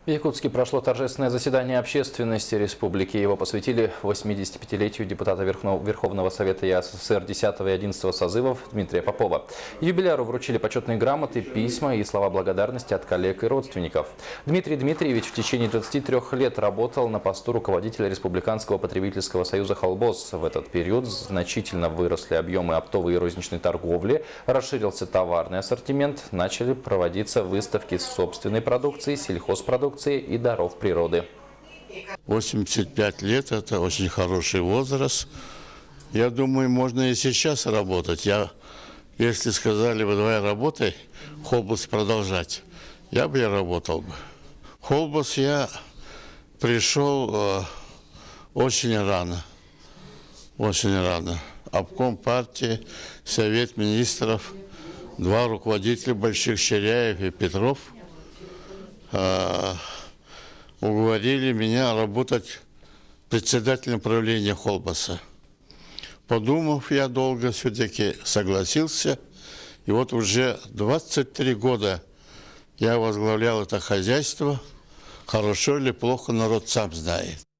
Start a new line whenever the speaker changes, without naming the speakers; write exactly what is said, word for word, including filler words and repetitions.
В Якутске прошло торжественное заседание общественности республики. Его посвятили восьмидесятипятилетию депутата Верховного Совета ЕАССР десятого и одиннадцатого созывов Дмитрия Попова. Юбиляру вручили почетные грамоты, письма и слова благодарности от коллег и родственников. Дмитрий Дмитриевич в течение двадцати трёх лет работал на посту руководителя Республиканского потребительского союза «Холбос». В этот период значительно выросли объемы оптовой и розничной торговли, расширился товарный ассортимент, начали проводиться выставки собственной продукции, сельхозпродукции и даров природы.
восемьдесят пять лет – это очень хороший возраст. Я думаю, можно и сейчас работать. Я, если сказали бы, давай работай, Холбос продолжать, я бы и работал бы. В Холбос я пришел э, очень рано, очень рано. Обком партии, Совет министров, два руководителя больших, Черяев и Петров, уговорили меня работать председателем правления Холбоса. Подумав, я долго все-таки согласился. И вот уже двадцать три года я возглавлял это хозяйство. Хорошо или плохо, народ сам знает.